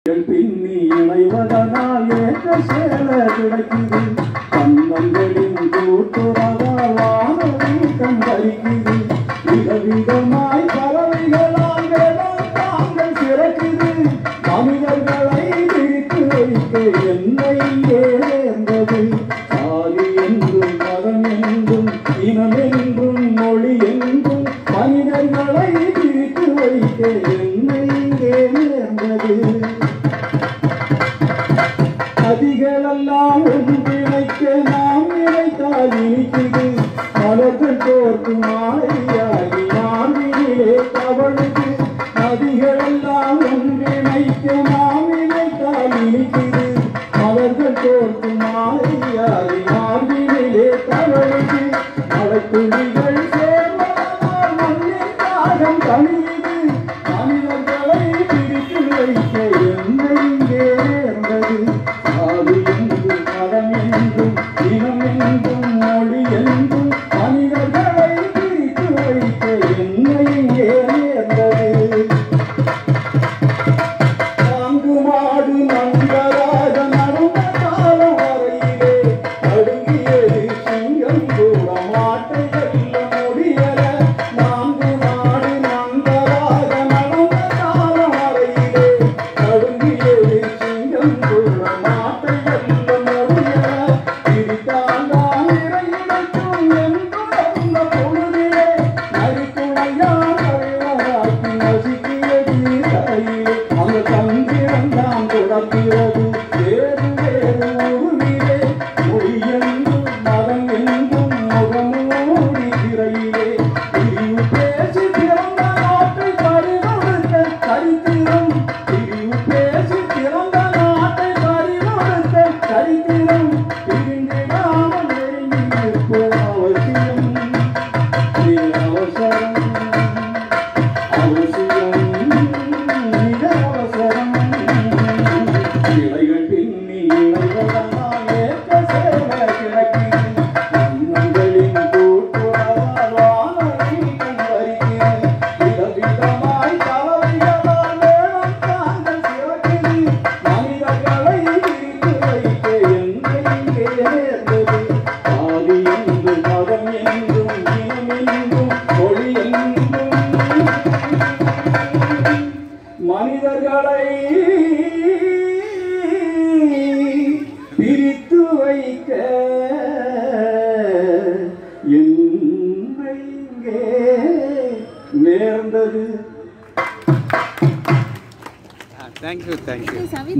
பின்னி இணைவதனால் ஏற்ற சேல கிடைக்குது கண்ணங்களின் கூட்டுறவால் வானவீக்கம் பறிக்குது விதவிதமாய் பறவைகளால் வேதம் தாங்கள் சிறக்குது மனிதர்களை பிரித்து வைக்க என்னை ஏந்தது சாதி என்றும் மதம் என்றும் இனம் என்றும் மொழி என்றும் மனிதர்களை பிரித்து வைக்க என்னை ஏந்தது நதிகளெல்லாம் ஒன்றிணைக்க நாம் நினைத்தால் இனிக்குது மலர்கள் கோர்க்கும் மாலையாகி நான்கிலே தவழுது நதிகளெல்லாம் ஒன்றிணைக்க நாம் நினைத்தால் இனிக்குது மலர்கள் கோர்க்கும் மாலையாகி நான்கிலே தவழுது மலைத்துளிகள் சேர்வதனால் மண்ணின் தாகம் தணியுது மனிதர்களை பிரித்து வைக்க என்னை நேர்ந்தது சாதி என்றும் மதம் என்றும் இனம் என்றும் மொழி என்றும் மனிதர்களை பிரித்து வைக்க என்னை நேர்ந்தது நான்கு மாடு நண்பராக நடந்த காலம் வரையிலே அடுங்கியது சிங்கம் கூட மாட்டை வெல்ல முடியல நான்கு மாடு நண்பராக நடந்த காலம் வரையிலே அடுங்கியது சிங்கம் கூட மாட்டை வெல்ல முடியல பிரித்தாண்டான் இறையிடக்கும் என்றும் பொழுதிலே நரித்துணையான் தலைவராக்கி நசுக்கியது தலையிலே அந்த தந்திரந்தான் தொடர்கிறது வேறு வேறு உருவிலே மொழி என்றும் மதம் என்றும் முகமூடி திரையிலே பிரிவு பேசி பிறந்த நாட்டை பறிகொடுத்த சரித்திரம் பிரிவு பேசி பிறந்த நாட்டை பறிகொடுத்த சரித்திரம் பிரிந்திடாமல் நெருங்கி நிற்போம் அவசியம் அவசரம் அவசியம் மிக அவசரம் இலைகள் பின்னி இணைவதனால் ஏற்ற சேல கிடைக்குது மன்னங்களின் கூட்டுறவால் வானவீக்கம் பறிக்குது விதவிதமாய் பறவைகளால் வேடம் தாங்கள் சிறக்குது மனிதர்களை பிரித்து வைக்க என்னை நேர்ந்தது சாதி என்றும் மதம் என்றும் இனம் என்றும் மொழி என்றும் மனிதர்களை பிரித்து வைக்க என்னை நேர்ந்தது. Thank you.